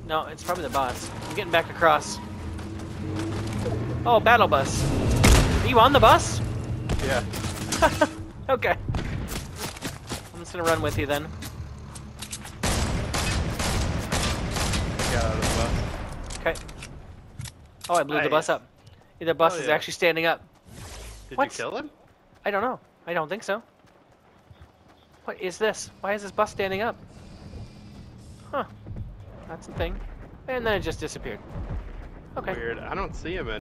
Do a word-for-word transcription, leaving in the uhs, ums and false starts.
No, it's probably the bots. I'm getting back across. Oh, battle bus. Are you on the bus? Yeah. Okay. I'm just gonna run with you then. Got out of the bus. Okay. Oh, I blew Nice. the bus up. The bus Oh, is yeah. actually standing up. Did What? you kill him? I don't know. I don't think so. What is this? Why is this bus standing up? Huh. That's the thing. And then it just disappeared. Okay. Weird. I don't see him